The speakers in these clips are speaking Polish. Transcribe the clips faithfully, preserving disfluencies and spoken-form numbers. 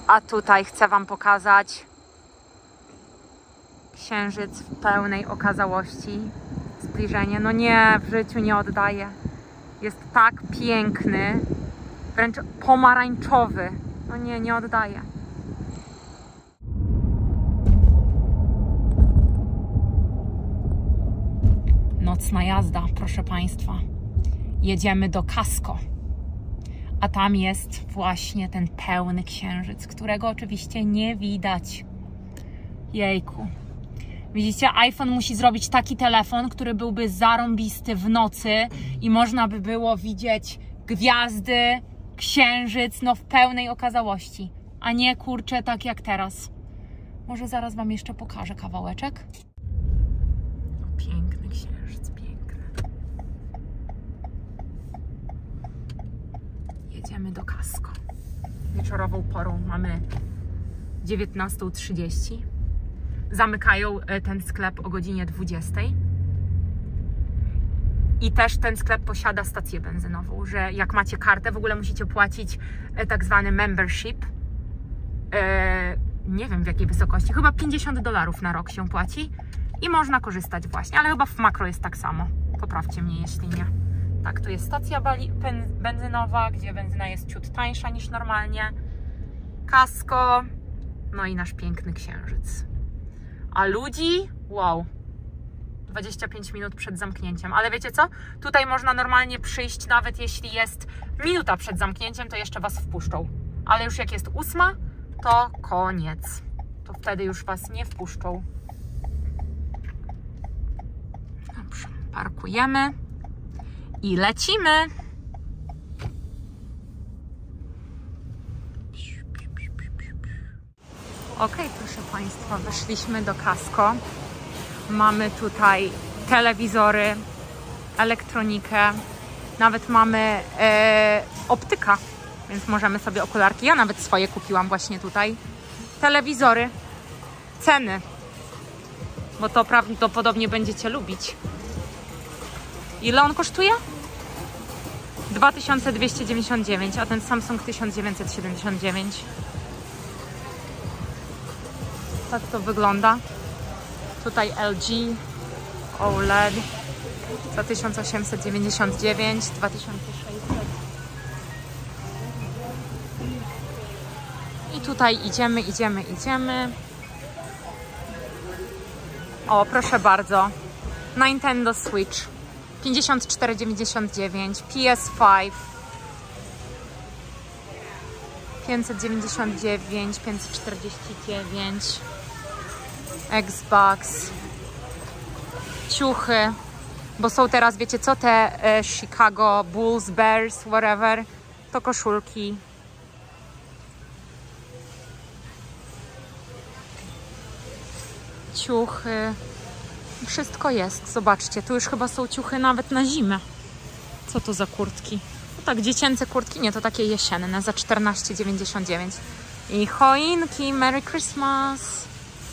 A tutaj chcę wam pokazać księżyc w pełnej okazałości. Zbliżenie. No nie, w życiu nie oddaję. Jest tak piękny, wręcz pomarańczowy. No nie, nie oddaję. Nocna jazda, proszę Państwa. Jedziemy do Casco. A tam jest właśnie ten pełny księżyc, którego oczywiście nie widać. Jejku. Widzicie, iPhone musi zrobić taki telefon, który byłby zarąbisty w nocy i można by było widzieć gwiazdy, księżyc, no w pełnej okazałości. A nie, kurczę, tak jak teraz. Może zaraz wam jeszcze pokażę kawałeczek. O, piękny księżyc, piękny. Jedziemy do Casco. Wieczorową porą mamy dziewiętnastą trzydzieści. Zamykają ten sklep o godzinie dwudziestej. I też ten sklep posiada stację benzynową, że jak macie kartę, w ogóle musicie płacić tak zwany membership. Eee, nie wiem w jakiej wysokości, chyba pięćdziesiąt dolarów na rok się płaci i można korzystać właśnie, ale chyba w Makro jest tak samo. Poprawcie mnie, jeśli nie. Tak, to jest stacja benzynowa, gdzie benzyna jest ciut tańsza niż normalnie. Casco, no i nasz piękny księżyc. A ludzi, wow, dwadzieścia pięć minut przed zamknięciem. Ale wiecie co? Tutaj można normalnie przyjść, nawet jeśli jest minuta przed zamknięciem, to jeszcze was wpuszczą. Ale już jak jest ósma, to koniec. To wtedy już was nie wpuszczą. Dobrze, parkujemy i lecimy. Ok, proszę Państwa, weszliśmy do Casco. Mamy tutaj telewizory, elektronikę, nawet mamy e, optyka, więc możemy sobie okularki. Ja nawet swoje kupiłam właśnie tutaj. Telewizory, ceny, bo to prawdopodobnie będziecie lubić. Ile on kosztuje? dwa tysiące dwieście dziewięćdziesiąt dziewięć, a ten Samsung tysiąc dziewięćset siedemdziesiąt dziewięć. Tak to wygląda. Tutaj L G O L E D za tysiąc osiemset dziewięćdziesiąt dziewięć, dwa tysiące sześćset. I tutaj idziemy, idziemy, idziemy. O, proszę bardzo. Nintendo Switch pięćdziesiąt cztery dziewięćdziesiąt dziewięć, P S pięć pięćset dziewięćdziesiąt dziewięć, pięćset czterdzieści dziewięć, Xbox, ciuchy, bo są teraz, wiecie co, te e, Chicago Bulls, Bears, whatever, to koszulki. Ciuchy, wszystko jest, zobaczcie, tu już chyba są ciuchy nawet na zimę. Co to za kurtki? No tak, dziecięce kurtki, nie, to takie jesienne, za czternaście dziewięćdziesiąt dziewięć. I choinki, Merry Christmas!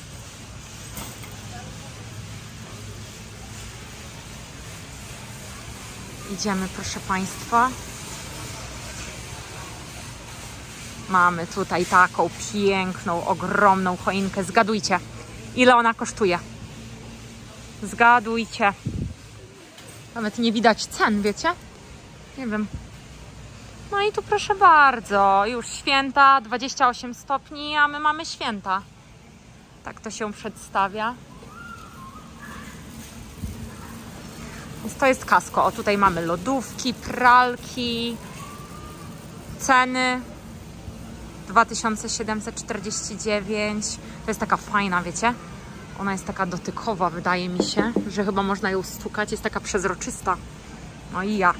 Idziemy, proszę Państwa. Mamy tutaj taką piękną, ogromną choinkę. Zgadujcie, ile ona kosztuje? Zgadujcie. Nawet nie widać cen, wiecie? Nie wiem. No i tu proszę bardzo, już święta, dwadzieścia osiem stopni, a my mamy święta. Tak to się przedstawia. Więc to jest Casco. O, tutaj mamy lodówki, pralki, ceny dwa tysiące siedemset czterdzieści dziewięć. To jest taka fajna, wiecie? Ona jest taka dotykowa, wydaje mi się, że chyba można ją stukać. Jest taka przezroczysta. No i ja.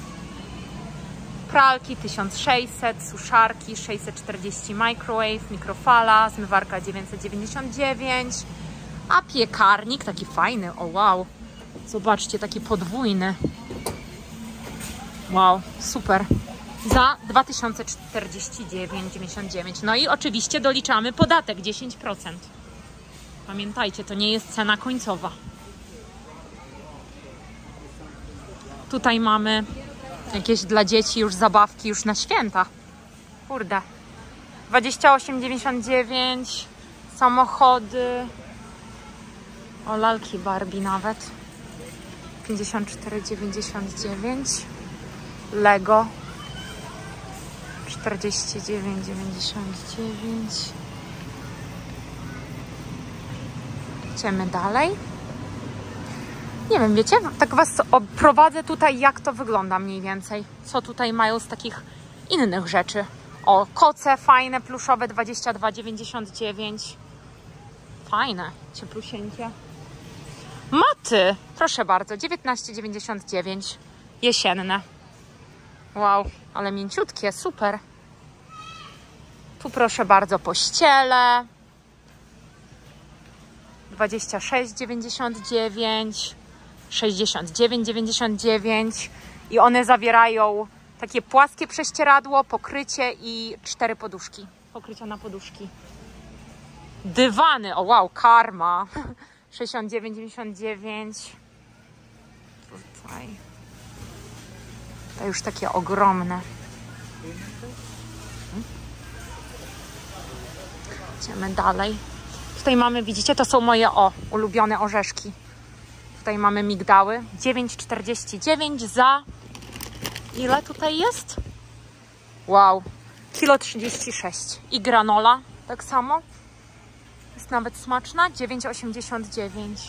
Pralki tysiąc sześćset, suszarki sześćset czterdzieści, microwave, mikrofala, zmywarka dziewięćset dziewięćdziesiąt dziewięć, a piekarnik taki fajny, o wow, zobaczcie, taki podwójny, wow, super, za dwa tysiące czterdzieści dziewięć dziewięćdziesiąt dziewięć. No i oczywiście doliczamy podatek dziesięć procent. Pamiętajcie, to nie jest cena końcowa. Tutaj mamy jakieś dla dzieci już zabawki już na święta. Kurde. dwadzieścia osiem dziewięćdziesiąt dziewięć. Samochody. O, lalki Barbie nawet. pięćdziesiąt cztery dziewięćdziesiąt dziewięć. Lego. czterdzieści dziewięć dziewięćdziesiąt dziewięć. Idziemy dalej. Nie wiem, wiecie, tak was oprowadzę tutaj, jak to wygląda mniej więcej. Co tutaj mają z takich innych rzeczy. O, koce fajne, pluszowe, dwadzieścia dwa dziewięćdziesiąt dziewięć. Fajne, cieplusieńkie. Maty, proszę bardzo, dziewiętnaście dziewięćdziesiąt dziewięć. Jesienne. Wow, ale mięciutkie, super. Tu proszę bardzo, pościele. dwadzieścia sześć dziewięćdziesiąt dziewięć. sześćdziesiąt dziewięć dziewięćdziesiąt dziewięć. I one zawierają takie płaskie prześcieradło, pokrycie i cztery poduszki. Pokrycia na poduszki. Dywany, o wow, Karma. sześćdziesiąt dziewięć dziewięćdziesiąt dziewięć. Tutaj. To już takie ogromne. Idziemy dalej. Tutaj mamy, widzicie, to są moje o, ulubione orzeszki. Tutaj mamy migdały. dziewięć czterdzieści dziewięć za... Ile tutaj jest? Wow. Kilo trzydzieści sześć. I granola tak samo. Jest nawet smaczna. dziewięć osiemdziesiąt dziewięć.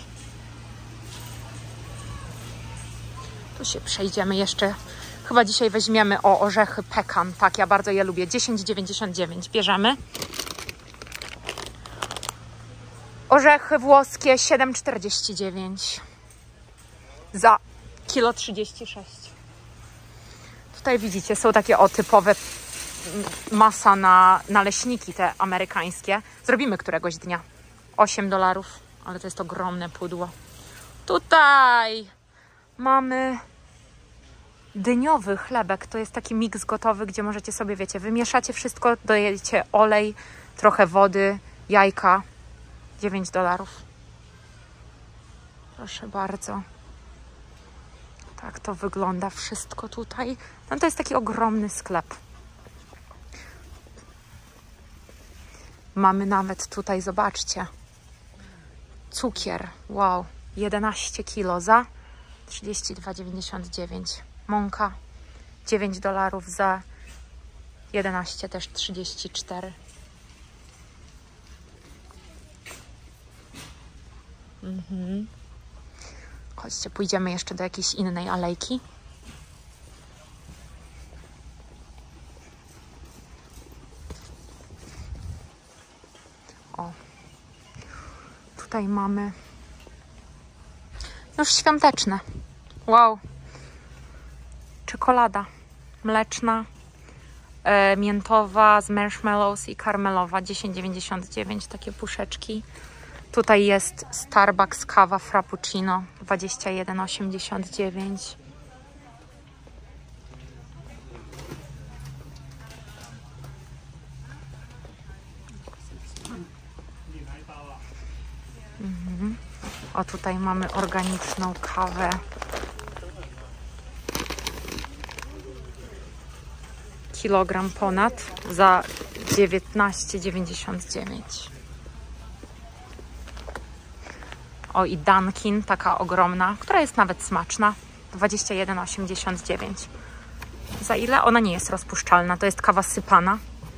Tu się przejdziemy jeszcze. Chyba dzisiaj weźmiemy o orzechy pekan. Tak, ja bardzo je lubię. dziesięć dziewięćdziesiąt dziewięć. Bierzemy. Orzechy włoskie siedem czterdzieści dziewięć. Za kilo trzydzieści sześć. Tutaj widzicie, są takie o typowe masa na naleśniki te amerykańskie. Zrobimy któregoś dnia. osiem dolarów, ale to jest ogromne pudło. Tutaj mamy dyniowy chlebek. To jest taki miks gotowy, gdzie możecie sobie, wiecie, wymieszacie wszystko, dodajecie olej, trochę wody, jajka. dziewięć dolarów. Proszę bardzo. Tak to wygląda wszystko tutaj. No to jest taki ogromny sklep. Mamy nawet tutaj, zobaczcie, cukier. Wow, jedenaście kilo za trzydzieści dwa dziewięćdziesiąt dziewięć. Mąka dziewięć dolarów za jedenaście, też trzydzieści cztery. Mhm. Chodźcie, pójdziemy jeszcze do jakiejś innej alejki. O. Tutaj mamy już świąteczne. Wow. Czekolada mleczna, e, miętowa z marshmallows i karmelowa. dziesięć dziewięćdziesiąt dziewięć, takie puszeczki. Tutaj jest Starbucks kawa frappuccino dwadzieścia jeden osiemdziesiąt dziewięć. Mhm. O, tutaj mamy organiczną kawę. Kilogram ponad za dziewiętnaście dziewięćdziesiąt dziewięć. O, i Dunkin, taka ogromna, która jest nawet smaczna. dwadzieścia jeden osiemdziesiąt dziewięć. Za ile? Ona nie jest rozpuszczalna. To jest kawa sypana.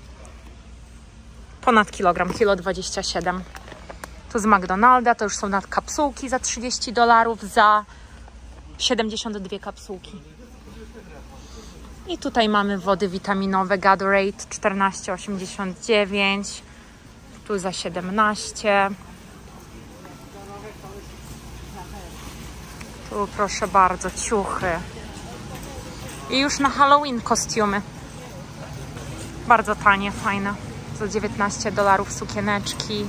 Ponad kilogram, kilo dwadzieścia siedem. Tu z McDonalda, to już są nad kapsułki za trzydzieści dolarów, za siedemdziesiąt dwie kapsułki. I tutaj mamy wody witaminowe Gatorade czternaście osiemdziesiąt dziewięć. Tu za siedemnaście. Tu proszę bardzo, ciuchy. I już na Halloween kostiumy. Bardzo tanie, fajne. Za dziewiętnaście dolarów sukieneczki.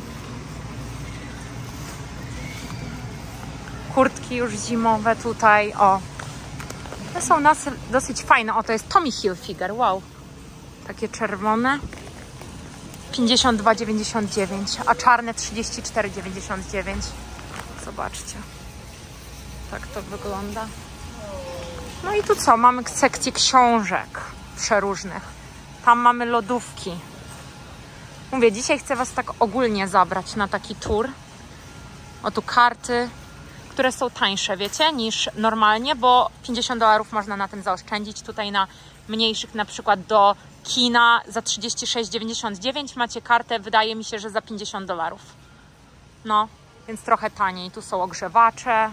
Kurtki już zimowe tutaj, o. Te są nas dosyć fajne. O, to jest Tommy Hilfiger, wow. Takie czerwone. pięćdziesiąt dwa dziewięćdziesiąt dziewięć, a czarne trzydzieści cztery dziewięćdziesiąt dziewięć. Zobaczcie. Tak to wygląda. No i tu co? Mamy sekcję książek przeróżnych. Tam mamy lodówki. Mówię, dzisiaj chcę Was tak ogólnie zabrać na taki tour. O tu karty, które są tańsze, wiecie, niż normalnie, bo pięćdziesiąt dolarów można na tym zaoszczędzić. Tutaj na mniejszych, na przykład do kina za trzydzieści sześć dziewięćdziesiąt dziewięć macie kartę, wydaje mi się, że za pięćdziesiąt dolarów. No, więc trochę taniej. Tu są ogrzewacze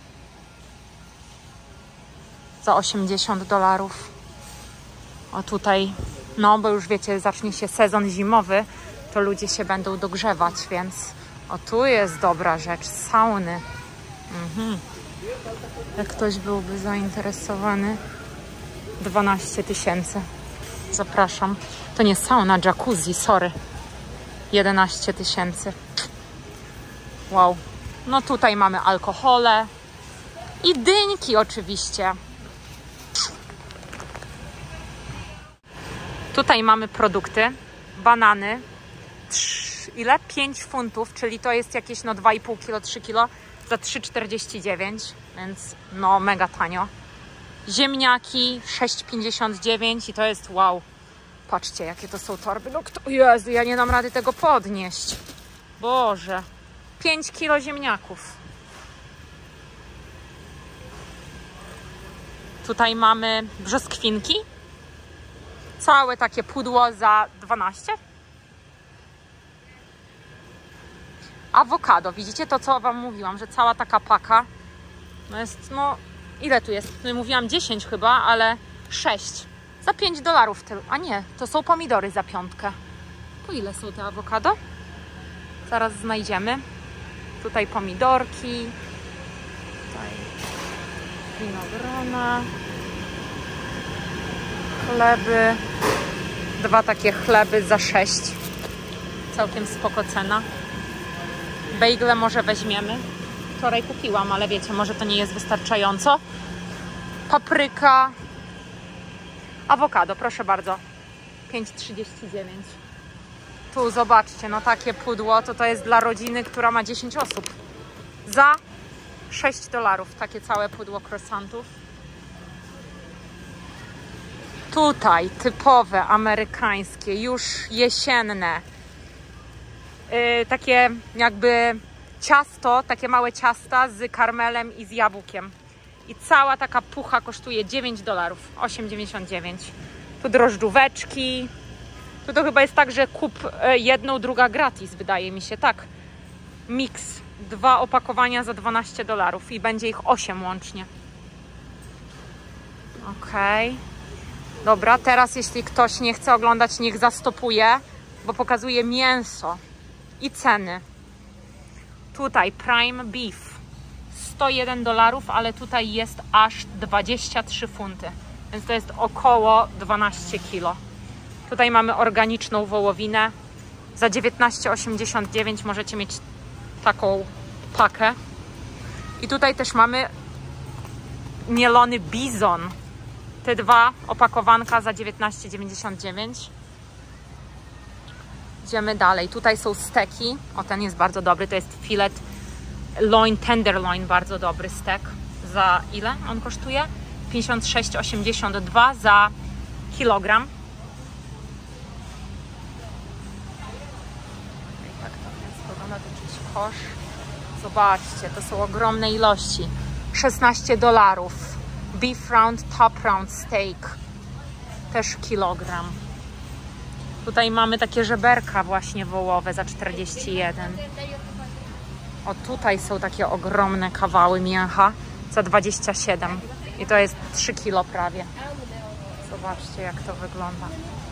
za osiemdziesiąt dolarów. O tutaj, no bo już wiecie, zacznie się sezon zimowy, to ludzie się będą dogrzewać, więc o tu jest dobra rzecz, sauny. Mhm. Jak ktoś byłby zainteresowany, dwanaście tysięcy. Zapraszam. To nie sauna, jacuzzi, sorry. jedenaście tysięcy. Wow. No tutaj mamy alkohole i dynki oczywiście. Tutaj mamy produkty. Banany. Trz, ile? pięć funtów, czyli to jest jakieś no dwa i pół kilo, trzy kilo za trzy czterdzieści dziewięć, więc no mega tanio. Ziemniaki sześć pięćdziesiąt dziewięć i to jest wow. Patrzcie, jakie to są torby. No kto, Jezu, ja nie dam rady tego podnieść. Boże. pięć kilo ziemniaków. Tutaj mamy brzoskwinki. Całe takie pudło za dwanaście. Awokado. Widzicie to, co Wam mówiłam, że cała taka paka no jest, no ile tu jest? No, mówiłam dziesięć chyba, ale sześć. Za pięć dolarów. A nie, to są pomidory za piątkę. Po ile są te awokado? Zaraz znajdziemy. Tutaj pomidorki. Tutaj winogrona. Chleby. Dwa takie chleby za sześć. Całkiem spoko cena. Bejgle może weźmiemy. Wczoraj kupiłam, ale wiecie, może to nie jest wystarczająco. Papryka. Awokado, proszę bardzo. pięć trzydzieści dziewięć. Tu zobaczcie, no takie pudło to to jest dla rodziny, która ma dziesięć osób. Za sześć dolarów takie całe pudło croissantów. Tutaj typowe, amerykańskie, już jesienne. Yy, takie jakby ciasto, takie małe ciasta z karmelem i z jabłkiem. I cała taka pucha kosztuje dziewięć dolarów, osiem dziewięćdziesiąt dziewięć. Tu drożdżóweczki. Tu to chyba jest tak, że kup jedną, druga gratis, wydaje mi się, tak. Mix. Dwa opakowania za dwanaście dolarów i będzie ich osiem łącznie. Okej. Okay. Dobra, teraz jeśli ktoś nie chce oglądać, niech zastopuje, bo pokazuje mięso i ceny. Tutaj Prime Beef. sto jeden dolarów, ale tutaj jest aż dwadzieścia trzy funty. Więc to jest około dwanaście kilo. Tutaj mamy organiczną wołowinę. Za dziewiętnaście osiemdziesiąt dziewięć możecie mieć taką pakę. I tutaj też mamy mielony bizon. Te dwa opakowanka za dziewiętnaście dziewięćdziesiąt dziewięć. Idziemy dalej. Tutaj są steki. O, ten jest bardzo dobry. To jest filet loin, tenderloin, bardzo dobry stek. Za ile on kosztuje? pięćdziesiąt sześć osiemdziesiąt dwa za kilogram. I tak to więc wygląda, to jakiś kosz. Zobaczcie, to są ogromne ilości. szesnaście dolarów. Beef round, top round steak. Też kilogram. Tutaj mamy takie żeberka właśnie wołowe za czterdzieści jeden. O, tutaj są takie ogromne kawały mięcha za dwadzieścia siedem. I to jest trzy kilo prawie. Zobaczcie, jak to wygląda.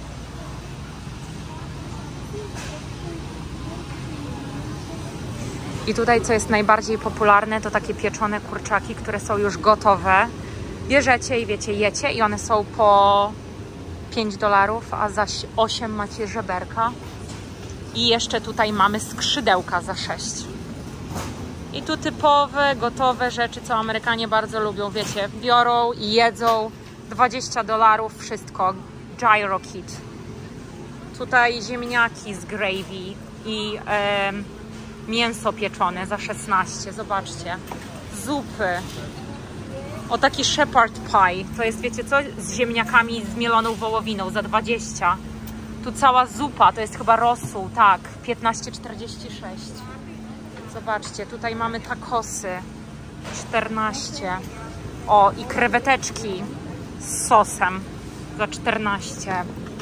I tutaj, co jest najbardziej popularne, to takie pieczone kurczaki, które są już gotowe. Bierzecie i wiecie, jecie i one są po pięć dolarów, a za osiem macie żeberka. I jeszcze tutaj mamy skrzydełka za sześć. I tu typowe, gotowe rzeczy, co Amerykanie bardzo lubią, wiecie, biorą i jedzą. dwadzieścia dolarów wszystko. Gyro kit. Tutaj ziemniaki z gravy i e, mięso pieczone za szesnaście. Zobaczcie. Zupy. O, taki shepherd pie. To jest, wiecie co? Z ziemniakami, z mieloną wołowiną za dwadzieścia. Tu cała zupa, to jest chyba rosół, tak, piętnaście czterdzieści sześć. Zobaczcie, tutaj mamy tacosy, czternaście. O, i kreweteczki z sosem za czternaście.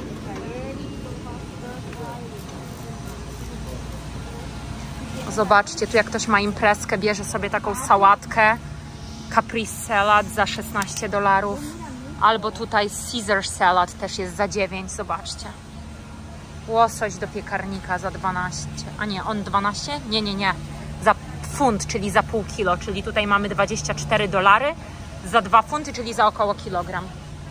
Zobaczcie, tu jak ktoś ma imprezkę, bierze sobie taką sałatkę, caprese salad za szesnaście dolarów. Albo tutaj Caesar salad też jest za dziewięć, zobaczcie. Łosoś do piekarnika za dwanaście. A nie, on dwanaście? Nie, nie, nie. Za funt, czyli za pół kilo. Czyli tutaj mamy dwadzieścia cztery dolary za dwa funty, czyli za około kilogram.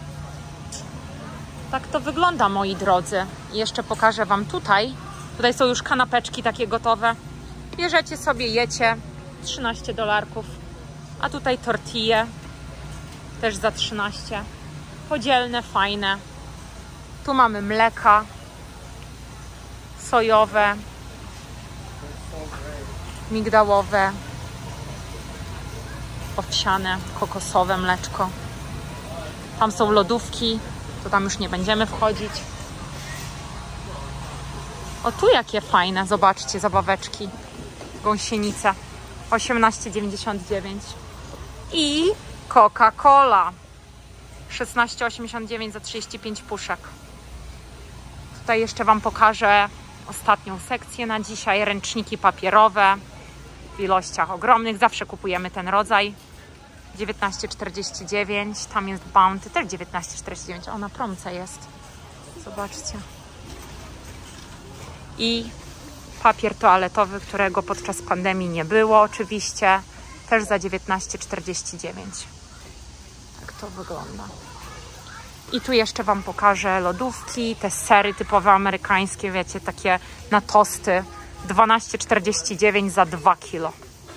Tak to wygląda, moi drodzy. I jeszcze pokażę wam tutaj. Tutaj są już kanapeczki takie gotowe. Bierzecie sobie, jecie. trzynaście dolarków. A tutaj tortille. Też za trzynaście. Podzielne, fajne. Tu mamy mleka. Sojowe. Migdałowe. Owsiane, kokosowe mleczko. Tam są lodówki. To tam już nie będziemy wchodzić. O, tu jakie fajne. Zobaczcie, zabaweczki. Gąsienice. osiemnaście dziewięćdziesiąt dziewięć. I Coca-Cola. szesnaście osiemdziesiąt dziewięć za trzydzieści pięć puszek. Tutaj jeszcze wam pokażę ostatnią sekcję na dzisiaj. Ręczniki papierowe w ilościach ogromnych. Zawsze kupujemy ten rodzaj. dziewiętnaście czterdzieści dziewięć. Tam jest Bounty. Też dziewiętnaście czterdzieści dziewięć. O, na promce jest. Zobaczcie. I papier toaletowy, którego podczas pandemii nie było oczywiście. Też za dziewiętnaście czterdzieści dziewięć. Tak to wygląda. I tu jeszcze wam pokażę lodówki, te sery typowe amerykańskie, wiecie, takie na tosty. dwanaście czterdzieści dziewięć za dwa kilo.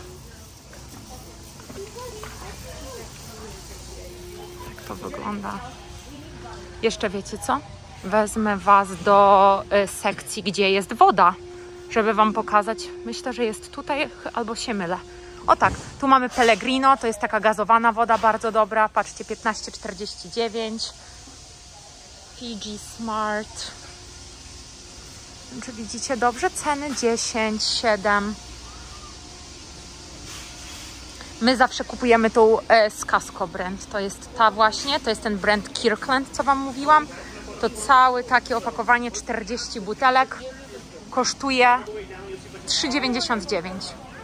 Tak to wygląda. Jeszcze wiecie co? Wezmę was do y, sekcji, gdzie jest woda, żeby wam pokazać. Myślę, że jest tutaj, albo się mylę. O tak, tu mamy Pellegrino, to jest taka gazowana woda, bardzo dobra. Patrzcie, piętnaście czterdzieści dziewięć. Fiji Smart. Czy widzicie dobrze? Ceny dziesięć, siedem. My zawsze kupujemy tą e, z Casco brand. To jest ta właśnie, to jest ten brand Kirkland, co wam mówiłam. To całe takie opakowanie, czterdzieści butelek, kosztuje trzy dziewięćdziesiąt dziewięć.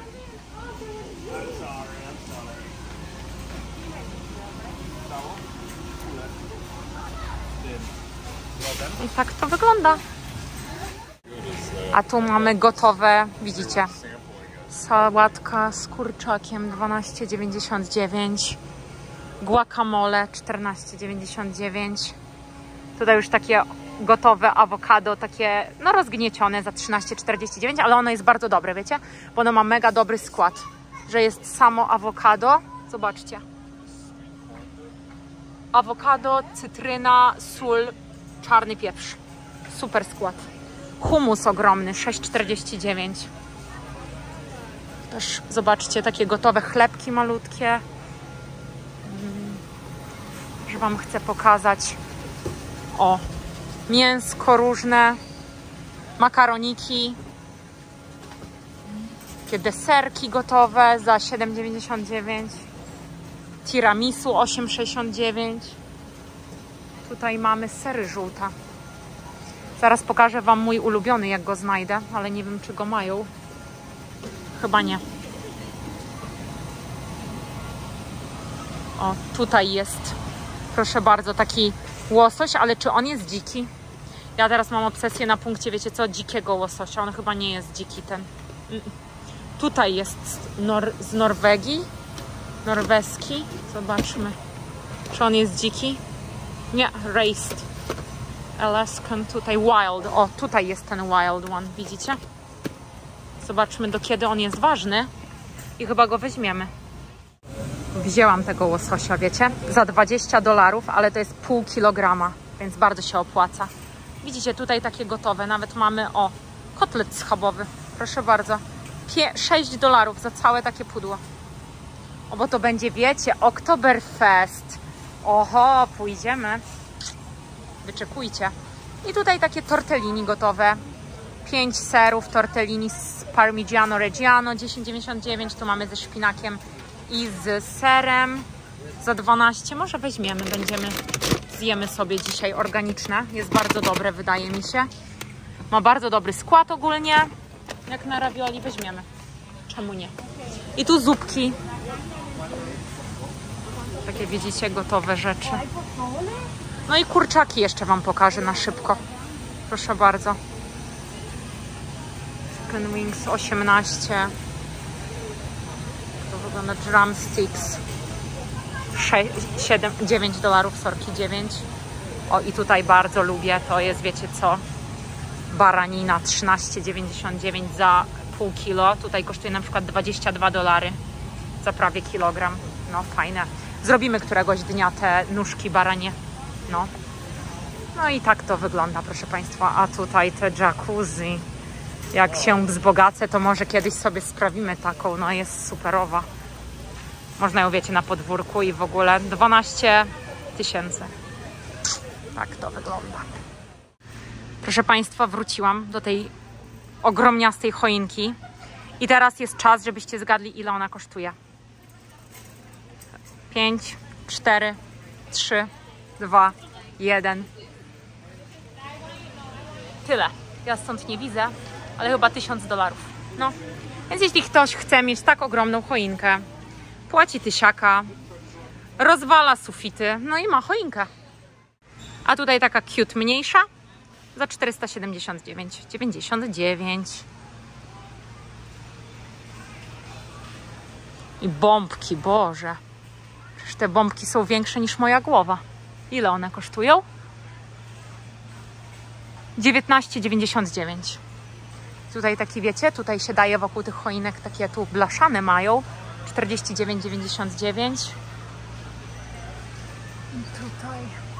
I tak to wygląda. A tu mamy gotowe, widzicie, sałatka z kurczakiem dwanaście dziewięćdziesiąt dziewięć, guacamole czternaście dziewięćdziesiąt dziewięć. Tutaj już takie gotowe awokado, takie no rozgniecione za trzynaście czterdzieści dziewięć, ale ono jest bardzo dobre, wiecie, bo ono ma mega dobry skład, że jest samo awokado. Zobaczcie. Awokado, cytryna, sól, czarny pieprz. Super skład. Humus ogromny, sześć czterdzieści dziewięć. Też zobaczcie, takie gotowe chlebki malutkie. Że wam chcę pokazać. O, mięsko różne, makaroniki, takie deserki gotowe za siedem dziewięćdziesiąt dziewięć. Tiramisu osiem sześćdziesiąt dziewięć. Tutaj mamy sery żółta. Zaraz pokażę wam mój ulubiony, jak go znajdę, ale nie wiem, czy go mają. Chyba nie. O, tutaj jest, proszę bardzo, taki łosoś, ale czy on jest dziki? Ja teraz mam obsesję na punkcie, wiecie co, dzikiego łososia. On chyba nie jest dziki ten. Tutaj jest Nor z Norwegii. Norweski. Zobaczmy, czy on jest dziki. Nie, raised. Alaskan, tutaj wild. O, tutaj jest ten wild one, widzicie? Zobaczmy, do kiedy on jest ważny i chyba go weźmiemy. Wzięłam tego łososia, wiecie, za dwadzieścia dolarów, ale to jest pół kilograma, więc bardzo się opłaca. Widzicie, tutaj takie gotowe, nawet mamy, o, kotlet schabowy, proszę bardzo, sześć dolarów za całe takie pudło. O, bo to będzie, wiecie, Oktoberfest. Oho, pójdziemy. Wyczekujcie. I tutaj takie tortellini gotowe. pięć serów tortellini z Parmigiano Reggiano, dziesięć dziewięćdziesiąt dziewięć. Tu mamy ze szpinakiem i z serem za dwanaście. Może weźmiemy, będziemy, zjemy sobie dzisiaj organiczne. Jest bardzo dobre, wydaje mi się. Ma bardzo dobry skład ogólnie. Jak na ravioli weźmiemy. Czemu nie? I tu zupki. Takie widzicie, gotowe rzeczy. No i kurczaki jeszcze wam pokażę na szybko. Proszę bardzo. Chicken wings osiemnaście. To wygląda drumsticks. siedem, dziewięć dolarów, sorki, dziewięć. O, i tutaj bardzo lubię, to jest, wiecie co? Baranina trzynaście dziewięćdziesiąt dziewięć za pół kilo. Tutaj kosztuje na przykład dwadzieścia dwa dolary za prawie kilogram. No fajne. Zrobimy któregoś dnia te nóżki baranie. No. No i tak to wygląda, proszę Państwa. A tutaj te jacuzzi. Jak się wzbogacę, to może kiedyś sobie sprawimy taką. No jest superowa. Można ją, wiecie, na podwórku i w ogóle dwanaście tysięcy. Tak to wygląda. Proszę Państwa, wróciłam do tej ogromniastej choinki. I teraz jest czas, żebyście zgadli, ile ona kosztuje. pięć, cztery, trzy, dwa, jeden. Tyle. Ja stąd nie widzę, ale chyba tysiąc dolarów. No, więc jeśli ktoś chce mieć tak ogromną choinkę, płaci tysiaka, rozwala sufity, no i ma choinkę. A tutaj taka cute mniejsza za czterysta siedemdziesiąt dziewięć, dziewięćdziesiąt dziewięć. I bombki, Boże. Przecież te bombki są większe niż moja głowa. Ile one kosztują? dziewiętnaście dziewięćdziesiąt dziewięć. Tutaj taki, wiecie, tutaj się daje wokół tych choinek, takie tu blaszane mają. czterdzieści dziewięć dziewięćdziesiąt dziewięć. I tutaj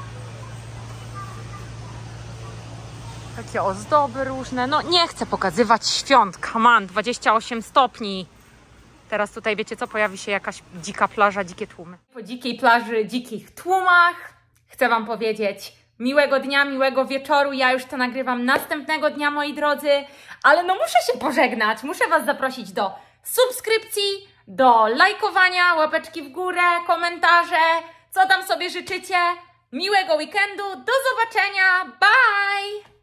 takie ozdoby różne. No nie chcę pokazywać świąt. Come on, dwadzieścia osiem stopni. Teraz tutaj, wiecie co, pojawi się jakaś dzika plaża, dzikie tłumy. Po dzikiej plaży, dzikich tłumach chcę wam powiedzieć miłego dnia, miłego wieczoru. Ja już to nagrywam następnego dnia, moi drodzy. Ale no muszę się pożegnać. Muszę was zaprosić do subskrypcji, do lajkowania, łapeczki w górę, komentarze, co tam sobie życzycie. Miłego weekendu, do zobaczenia, bye!